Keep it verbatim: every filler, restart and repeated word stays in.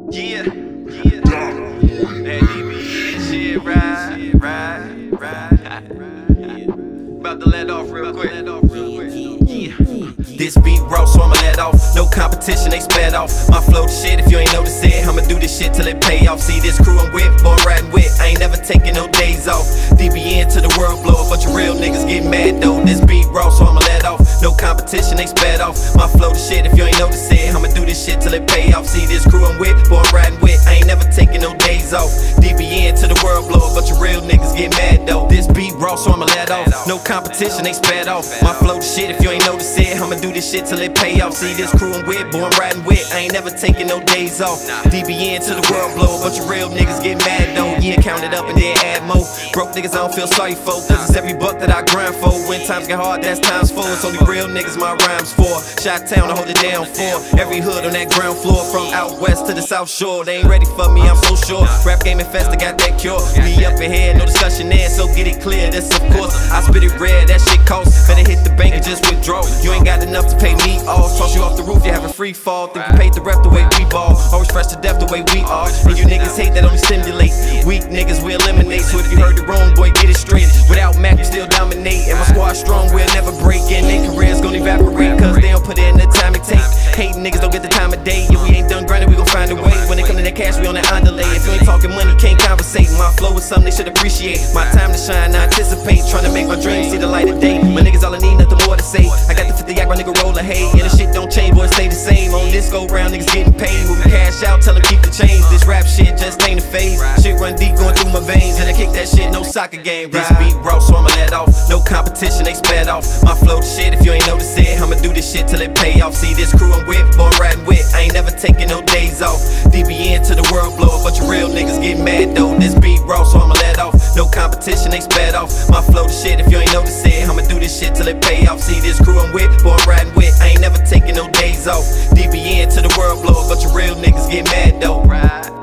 Yeah, yeah. That D B N shit, right, right, right. About to let off real quick. Yeah. This beat raw, so I'ma let off. No competition, they sped off. My flow the shit, if you ain't noticed it, I'ma do this shit till it pay off. See this crew I'm with, boy, riding with, I ain't never taking no days off. D B N to the world blow, a bunch of real niggas get mad though. This beat raw, so I'ma let off. No competition, they sped off. My flow the shit, if you ain't noticed it, I'ma do this shit till it pay off. See this crew I'm with, boy, riding with, I ain't never taking no days off. D B N to the world blow, a bunch of real niggas get mad though. This beat raw, so I'ma let off. No competition, they sped off. My flow the shit, if you ain't noticed it, I'ma do this shit till it pay off. See this crew I'm with, boy, I'm riding with, I ain't never taking no days off. D B N to the world blow, a bunch of real niggas get mad though. Yeah, count it up and then add more. Broke niggas I don't feel sorry for, cause it's every buck that I grind for. When times get hard, that's times four. It's only real niggas my rhymes for. Shot town to hold it down for. Every hood on that ground floor, from out west to the south shore. They ain't ready for me, I'm so sure. Rap game infested, got that cure. Me up ahead, no discussion there, so get it clear. This of course, I spit it red, that shit costs. Better hit the bank and just withdraw. You ain't got enough to pay me off. Toss you off the roof, you having free fall. Think you paid the rep the way we ball. Always fresh to death the way we are. And you niggas hate that only stimulate. Weak niggas we eliminate. So if you heard it wrong, boy, get it straight. Without Mac, we still dominate. And my squad strong, we'll never break. And their careers gonna evaporate, cause they don't put in the time it takes. Hating niggas don't get the time of day. If we ain't done grinding, we gon' find a way. When it come to that cash, we on that underlay. If you ain't talking money, can't conversate. My flow is something they should appreciate. My time to shine, I anticipate. Trying to make my dreams see the light of day. My niggas all I need, nothing more to say. I got the fifty yak, my nigga roll a hay. And the shit don't change, boy, stay the same. On this go round, niggas getting paid. When we cash out, tell them keep the change. This rap shit just ain't a phase. Shit run deep, going through my veins. And I kick that shit, no soccer game. This beat raw, so I'ma let off. No competition, they sped off. My flow the shit, if you ain't noticed it, I'ma do this shit till it pay off. See this crew I'm with, boy, riding with, I ain't never taking no days off. D B N to the world blow, a bunch of real niggas get mad though. This beat raw, so I'ma let off. No competition, they sped off. My flow the shit, if you ain't noticed it, I'ma do this shit till it pay off. See this crew I'm with, boy, I'm riding with, I ain't never taking no days off. D B N to the world blow, a bunch of real niggas get mad though. Right.